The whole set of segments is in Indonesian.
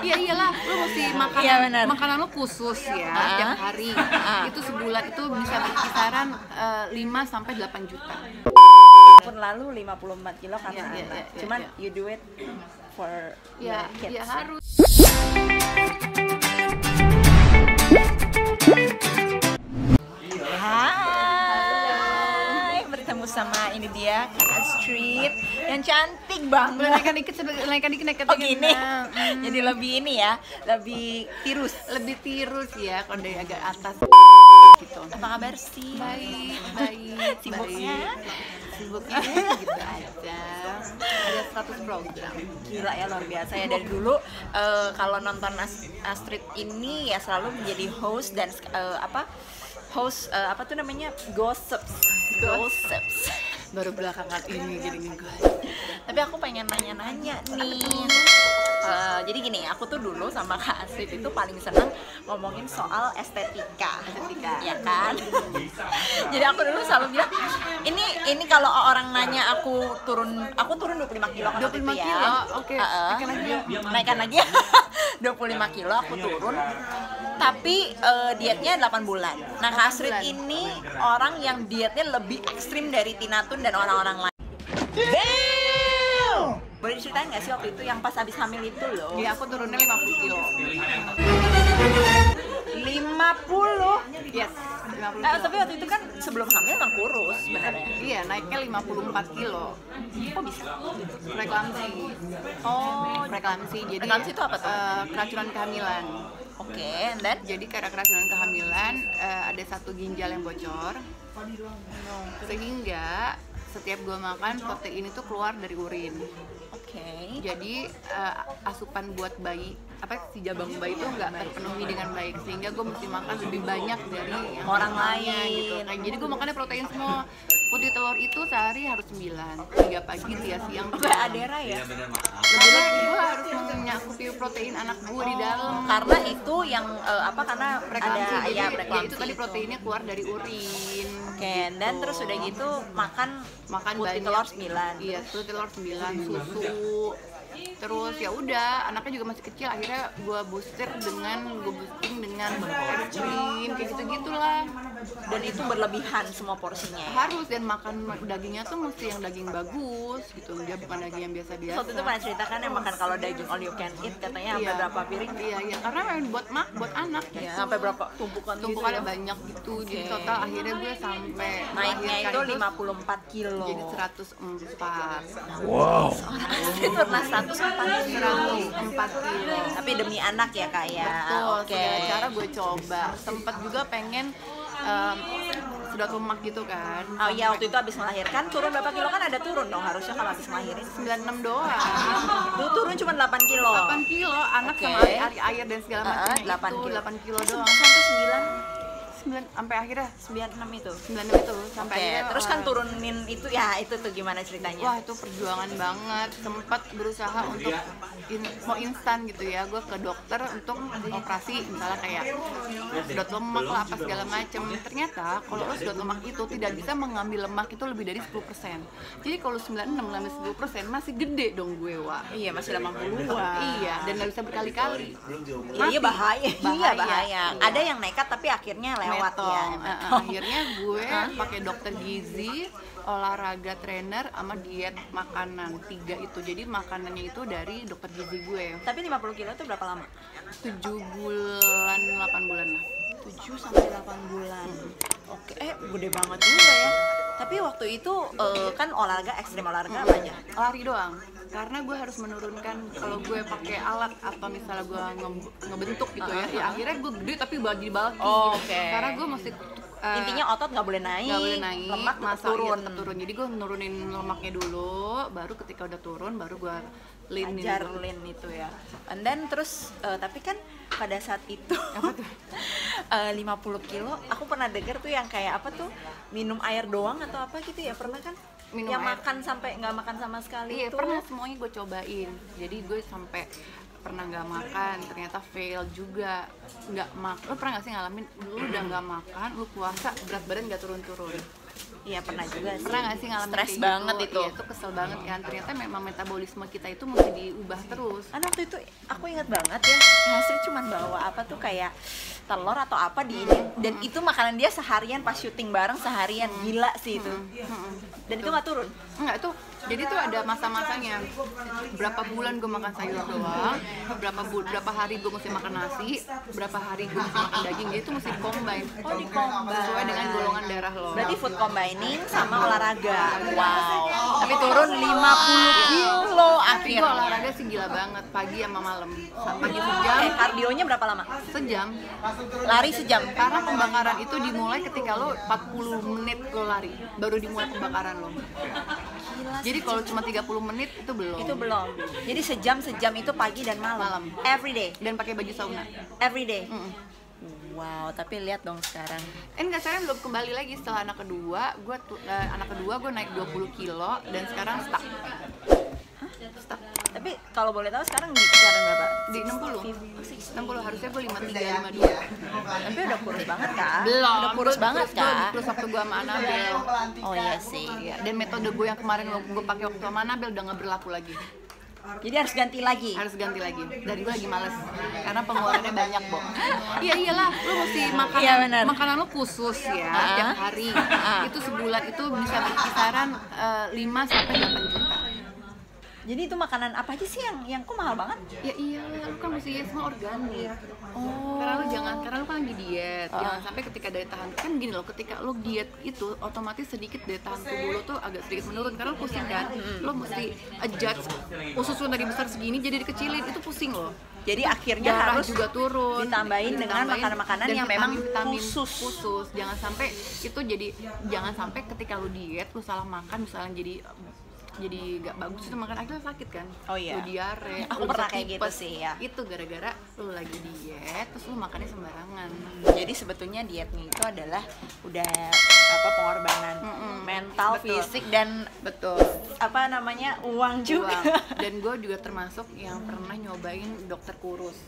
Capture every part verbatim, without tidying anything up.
Iya iyalah, lu mesti makan Iya, benar. makanan lu khusus ya Ah. tiap hari. Itu sebulan itu bisa berkisaran eh, lima sampai delapan juta. Pun lalu lima puluh empat kilo karena Iya, iya, anak. iya, Cuman iya. you do it for Ya, your kids. ya harus. Hai, bertemu sama ini dia Kak Astrid yang cantik banget. Naikkan dikit, naikkan dikit, naikkan Oh dikit. gini, Nah, mm. jadi lebih ini ya, lebih tirus. lebih tirus ya kalau dari agak atas gitu. Apa kabar sih? Baik, baik, Sibuknya? baik. Sibuknya gitu aja. Ada seratus program. Gila ya, luar biasa ya. Dari dulu eh, kalau nonton As- Astrid ini ya selalu menjadi host dan eh, apa host eh, apa tuh namanya gossips gossips Baru belakangan ini jadi gue. tapi aku pengen nanya-nanya nih. Eh, jadi gini, aku tuh dulu sama Kak Astrid itu paling seneng ngomongin soal estetika, Estetika. ya kan? Jadi aku dulu selalu bilang, ini ini kalau orang nanya aku turun, aku turun dua puluh lima kilo kan dua waktu puluh lima itu ya. kilo, oke. Heeh. Naikkan lagi yuk. Naikkan lagi. dua puluh lima kilo aku turun. Tapi eh, dietnya delapan bulan. Nah, Kak Astrid bulan. ini orang yang dietnya lebih ekstrim dari Tina Tun dan orang-orang lain. Boleh diceritain nggak sih waktu itu yang pas habis hamil itu loh? Iya, aku turunnya lima puluh kilo. lima puluh. Yes, lima puluh Eh, kilo. tapi waktu itu kan sebelum hamil emang kurus sebenarnya. Iya, naiknya lima puluh empat kilo. Kok bisa? Preeklamsi. Oh, Preeklamsi. Jadi Preeklamsi itu apa tuh? eh, keracunan kehamilan. oke, and then Jadi karena keracunan kehamilan eh, ada satu ginjal yang bocor. Sehingga setiap gua makan protein itu keluar dari urin. oke. Jadi eh, asupan buat bayi apa si jabang bayi itu nggak terpenuhi dengan baik, sehingga gue mesti makan lebih banyak dari yang Orang normalnya, lain. gitu. Nah, jadi gue makannya protein semua. Putih telur itu sehari harus sembilan, tiga pagi, tiga siang. Kayak Adera ya? Karena gue harus menyakupi protein anak gue di dalam. Karena itu yang eh, apa karena Preeklamsi, ada jadi ya ya preeklamsi itu tadi proteinnya keluar dari urin. Oke, dan Gitu. terus udah gitu makan Makan putih banyak. telur sembilan. Iya, putih telur sembilan, susu. Terus ya udah, anaknya juga masih kecil, akhirnya gue booster dengan gue boosting dengan es krim kayak gitu gitulah. Dan itu berlebihan semua porsinya. Harus, dan makan dagingnya tuh mesti yang daging bagus gitu, dia bukan daging yang biasa-biasa. Waktu itu pernah ceritakan yang makan kalau daging all you can eat katanya sampai Iya. berapa piring? Iya, iya, karena memang buat mak, buat anak Ya, gitu. sampai berapa tumpukan Tumpukannya gitu ya? banyak gitu, jadi Oke. total akhirnya gue sampai Naiknya melahirkan itu lima puluh empat kilo. jadi seratus empat. Orang Astrid pernah seratus empat kilo. seratus empat kilo. Tapi demi anak ya kak ya. Betul, Oke. segala cara gue coba. Sempet juga pengen um, sedot lemak gitu kan. Oh iya, waktu itu habis melahirkan turun berapa kilo, kan ada turun dong harusnya kalau habis melahirin. sembilan puluh enam doang. Lu turun cuma delapan kilo. delapan kilo, anak Oke. sama air, air dan segala Uh-uh, macamnya delapan itu kilo. delapan kilo doang. Sampai sembilan, sembilan sampai akhirnya sembilan enam itu. sembilan puluh enam itu sampai Oke, akhirnya terus kan uh, turunin itu ya, itu tuh gimana ceritanya? Wah, itu perjuangan banget. Sempat berusaha untuk in- mau instan gitu ya, gue ke dokter untuk operasi misalnya kayak sedot lemak lah apa segala macem. Ternyata kalau lo sedot lemak itu tidak bisa mengambil lemak itu lebih dari sepuluh persen. Jadi kalau sembilan puluh enam mengambil sepuluh persen masih gede dong gue, Wak. Iya, masih delapan puluhan. Iya, dan nggak bisa berkali-kali. Iya, iya bahaya. Iya Bahaya. bahaya. Iya. Ada yang nekat tapi akhirnya lewat Metong. ya. Uh, uh, akhirnya gue pakai dokter gizi, olahraga trainer, sama diet makanan tiga itu. Jadi makanannya itu dari dokter gizi gue. Tapi lima puluh kilo itu berapa lama? tujuh bulan, delapan bulan lah. tujuh sampai delapan bulan. Oke, eh gede banget juga ya. Tapi waktu itu eh, kan olahraga ekstrim, olahraga apa aja? Lari doang. Karena gue harus menurunkan, kalau gue pakai alat atau misalnya gue nge- ngebentuk gitu ya, ya akhirnya gue gede tapi bagi bagi Oh, gitu. oke. Karena gue mesti uh, Intinya otot nggak boleh naik, nggak boleh naik, lemak tetap masa turun. iya, tetap turun. Jadi gue nurunin lemaknya dulu, baru ketika udah turun baru gue lean Ajar lean itu ya. And then terus eh, tapi kan pada saat itu eh, lima puluh kilo, aku pernah denger tuh yang kayak apa tuh, minum air doang atau apa gitu ya, pernah kan? Minum yang air. makan sampai nggak makan sama sekali. Iya, itu pernah, semuanya gue cobain. Jadi gue sampai pernah nggak makan, ternyata fail juga. Nggak makan, lo pernah nggak sih ngalamin lu udah nggak makan, lu puasa berat badan nggak turun-turun? Iya pernah juga sih. Pernah nggak sih ngalamin Stres kayak banget gitu? itu. Iya, itu kesel banget kan. Ternyata memang metabolisme kita itu mesti diubah terus. Kan waktu itu aku ingat banget ya, Hasri cuma bawa apa tuh kayak telur atau apa di ini, dan itu makanan dia seharian pas syuting bareng seharian. Gila sih itu. Dan itu nggak turun. Enggak, itu jadi tuh ada masa-masanya. Berapa bulan gue makan sayur doang, berapa bu berapa hari gue mesti makan nasi, berapa hari gue mesti makan daging. Jadi itu mesti di-combine. Oh, di-combine. Sesuai dengan golongan darah lo. Berarti food combining sama olahraga. Wow. Tapi turun lima puluh kilo Tapi gue akhirnya. olahraga sih gila banget, pagi sama malam. Pagi sejam, Eh, kardionya berapa lama? sejam. Lari sejam. Karena pembakaran itu dimulai ketika lo empat puluh menit lo lari, baru dimulai pembakaran lo. Gila. Jadi kalau cuma tiga puluh menit itu belum. Itu belum. Jadi sejam sejam itu pagi dan malam. Malam. Every day. Dan pakai baju sauna. Every day. Mm-mm. Wow, tapi lihat dong sekarang. Eh enggak, sekarang belum kembali lagi setelah anak kedua. Gue uh, anak kedua gue naik dua puluh kilo dan sekarang stuck. Stuck Tapi kalau boleh tahu sekarang di kisaran berapa? di enam puluh. enam enam puluh harusnya gue lima tiga lima dua. Tapi udah kurus banget kan? Belum. Udah kurus Gua- banget gua- kan? Terus waktu gue sama Anabel. Oh iya sih. Iya, dan metode gue yang kemarin gue pakai waktu sama Anabel udah nggak berlaku lagi. Jadi harus ganti lagi. Harus ganti lagi. Dan gue lagi males karena pengeluarannya banyak, Bo. Iya iyalah, lu mesti makan Iya, benar. makanan lu khusus ya Ah. tiap hari. Itu sebulan itu bisa berkisaran eh, lima sampai delapan juta. Jadi itu makanan apa aja sih yang yang kok mahal banget? Ya iyalah, lu kan mesti ya semua organik. Oh. Karena lu jangan, karena lu kan lagi diet. Ah. Jangan sampai ketika daya tahan, kan gini loh, ketika lu diet itu otomatis sedikit daya tahan tubuh lu tuh agak sedikit menurun karena lu pusing kan. Lu mesti adjust usus lu dari besar segini jadi dikecilin, itu pusing loh. Jadi akhirnya Darah harus juga turun, ditambahin dengan ditambahin, makanan-makanan dan yang memang vitamin-vitamin khusus. khusus. Jangan sampai itu jadi, jangan sampai ketika lu diet lu salah makan misalnya jadi jadi gak bagus itu makan akhirnya sakit kan. Oh iya. Lu diare, Aku lu pernah bisa kayak gitu tipes. sih, ya. Itu gara-gara lu lagi diet terus lu makannya sembarangan. Jadi sebetulnya dietnya itu adalah udah apa pengorbanan Mm-mm. mental, Betul. fisik dan Betul. apa namanya uang juga. Uang. Dan gue juga termasuk yang pernah nyobain dokter kurus.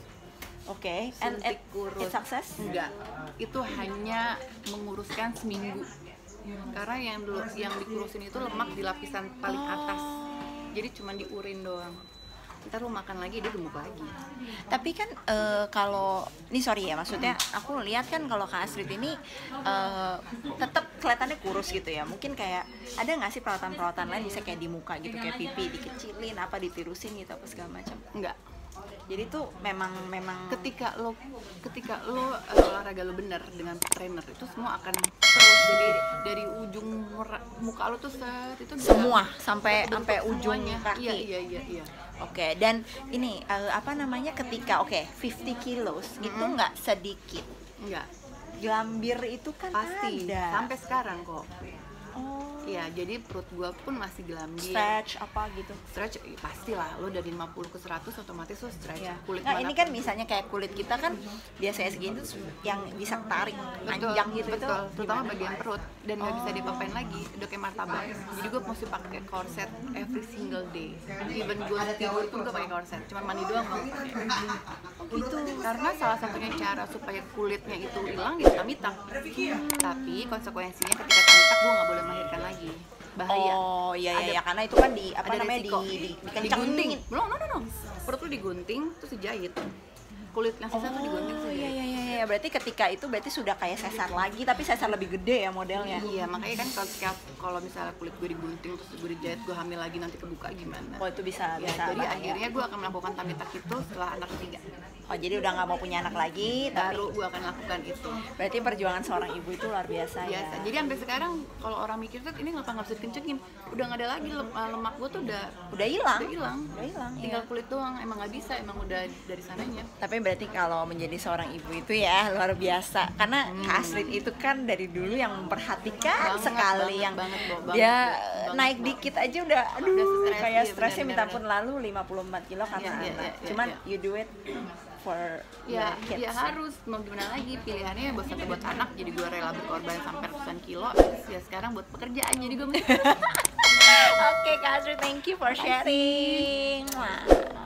Oke, and Suntik it, kurus. it success? Enggak, itu hanya menguruskan seminggu. Karena yang dulu yang dikurusin itu lemak di lapisan paling atas. Jadi cuma di urin doang. Ntar lu makan lagi dia gemuk lagi. Tapi kan eh, kalau ini sorry ya, maksudnya aku lihat kan kalau Kak Astrid ini eh, tetap kelihatannya kurus gitu ya. Mungkin kayak ada nggak sih perawatan-perawatan lain bisa kayak di muka gitu, kayak pipi dikecilin, apa ditirusin gitu apa segala macam. Enggak. Jadi tuh memang memang Ketika lo ketika lo uh, olahraga lo bener dengan trainer itu semua akan terus, jadi dari ujung mura- muka lo tuh set itu bisa semua sampai bentuk sampai ujung semuanya. kaki. Iya iya iya iya. Oke, dan ini eh, apa namanya ketika oke lima puluh kilos itu nggak sedikit. Enggak. Gelambir itu kan Pasti ada. sampai sekarang kok. Oh, Iya, jadi perut gua pun masih gelambir. stretch apa gitu. Stretch eh, pastilah, lo dari lima puluh ke seratus otomatis lo stretch. Ya. Kulit Nah, ini mana kan pun. misalnya kayak kulit kita kan biasanya segini tuh yang bisa tarik Betul, panjang gitu betul, itu terutama gimana? bagian perut dan nggak bisa Oh. dipapain lagi, udah kayak martabak. Jadi gue mesti pakai corset every single day. Even gue tidur pun gue pakai corset, cuma mandi doang nggak pakai. Oh gitu. Karena salah satunya cara supaya kulitnya itu hilang ya tamita. Tapi konsekuensinya ketika tamita gue nggak boleh melahirkan lagi. Bahaya. Oh iya iya, Ada- iya karena itu kan di apa ada namanya di, resiko. di, dikencangin. digunting. No, no, no, no. Perut lu digunting terus dijahit. Kulit yang sisa tuh digunting Oh terus iya dijahit. iya iya, berarti ketika itu berarti sudah kayak sesar lagi tapi sesar lebih gede ya modelnya. Iya, makanya kan kalau setiap- kalau misalnya kulit gue digunting terus gue dijahit, gue hamil lagi nanti kebuka gimana? Oh itu bisa Ya, bisa. jadi bahaya. akhirnya gue akan melakukan tamitak itu setelah anak ketiga. Oh jadi udah nggak mau punya anak lagi tapi Baru gue akan lakukan itu. berarti perjuangan seorang ibu itu luar biasa, Biasa. ya. Jadi sampai sekarang kalau orang mikir tuh ini ngapa nggak bisa dikencengin? Udah nggak ada lagi lem- lemak gue tuh udah Udah hilang. udah hilang. Udah hilang. Tinggal Iya. kulit doang. Emang nggak bisa. Emang udah dari sananya. Tapi berarti kalau menjadi seorang ibu itu ya luar biasa karena Kak Astrid itu kan dari dulu yang memperhatikan Banget, sekali banget, yang banget, Bo, banget, dia banget, naik Bo. dikit aja udah aduh Udah stres, kayak iya, stresnya minta benar-benar. pun lalu lima puluh empat kilo karena Iya, iya, anak. iya, iya, Cuman iya. you do it for Ya, your kids. ya harus. Mau gimana lagi? Pilihannya buat satu buat anak. Jadi gue rela berkorban sampai ratusan kilo. Terus ya sekarang buat pekerjaan. Jadi gue Oke Kak Astrid, thank you for sharing. Wah.